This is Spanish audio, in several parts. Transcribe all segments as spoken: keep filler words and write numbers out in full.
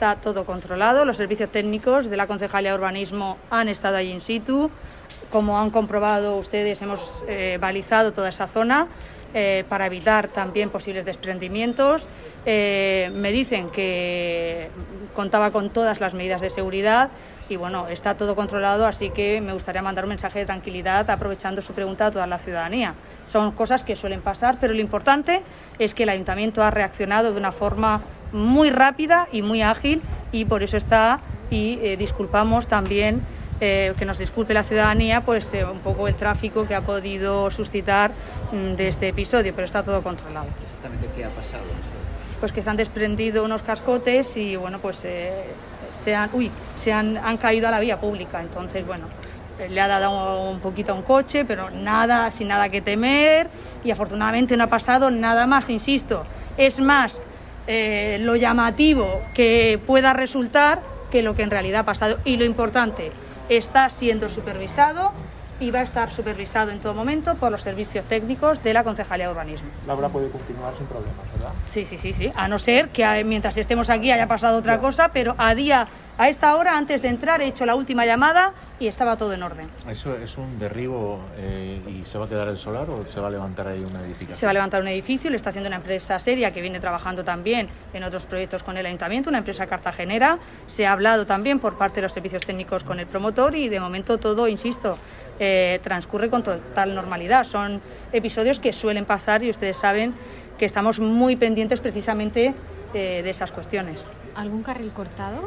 está todo controlado. Los servicios técnicos de la Concejalía de Urbanismo han estado allí in situ. Como han comprobado ustedes, hemos eh, balizado toda esa zona eh, para evitar también posibles desprendimientos. Eh, me dicen que contaba con todas las medidas de seguridad y bueno, está todo controlado, así que me gustaría mandar un mensaje de tranquilidad aprovechando su pregunta a toda la ciudadanía. Son cosas que suelen pasar, pero lo importante es que el Ayuntamiento ha reaccionado de una forma muy rápida y muy ágil y por eso está, y eh, disculpamos también, eh, que nos disculpe la ciudadanía, pues eh, un poco el tráfico que ha podido suscitar mm, de este episodio, pero está todo controlado. ¿Exactamente qué ha pasado? Pues que se han desprendido unos cascotes y bueno, pues eh, se han, uy, se han, han caído a la vía pública, entonces bueno, le ha dado un poquito a un coche, pero nada, sin nada que temer y afortunadamente no ha pasado nada más, insisto, es más eh, lo llamativo que pueda resultar que lo que en realidad ha pasado y lo importante, está siendo supervisado y va a estar supervisado en todo momento por los servicios técnicos de la Concejalía de Urbanismo. La obra puede continuar sin problemas, ¿verdad? Sí, sí, sí, sí, a no ser que mientras estemos aquí haya pasado otra cosa, pero a día, a esta hora, antes de entrar, he hecho la última llamada y estaba todo en orden. ¿Eso es un derribo eh, y se va a quedar el solar o se va a levantar ahí una edificación? Se va a levantar un edificio, lo está haciendo una empresa seria que viene trabajando también en otros proyectos con el Ayuntamiento, una empresa cartagenera. Se ha hablado también por parte de los servicios técnicos con el promotor y de momento todo, insisto, eh, transcurre con total normalidad. Son episodios que suelen pasar y ustedes saben que estamos muy pendientes precisamente eh, de esas cuestiones. ¿Algún carril cortado?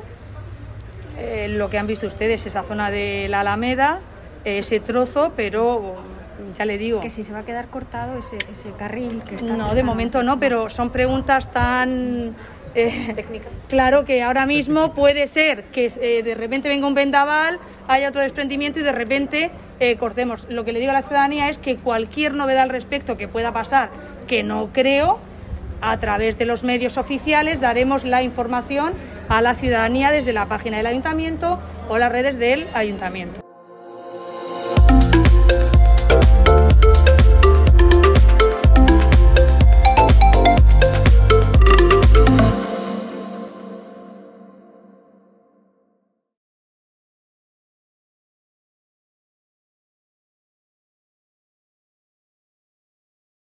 Eh, lo que han visto ustedes, esa zona de la Alameda, ese trozo, pero ya le digo... Que si se va a quedar cortado ese, ese carril que está... No, de momento no, pero son preguntas tan... Eh, técnicas. Claro que ahora mismo puede ser que eh, de repente venga un vendaval, haya otro desprendimiento y de repente eh, cortemos. Lo que le digo a la ciudadanía es que cualquier novedad al respecto que pueda pasar, que no creo, a través de los medios oficiales daremos la información a la ciudadanía desde la página del Ayuntamiento o las redes del Ayuntamiento.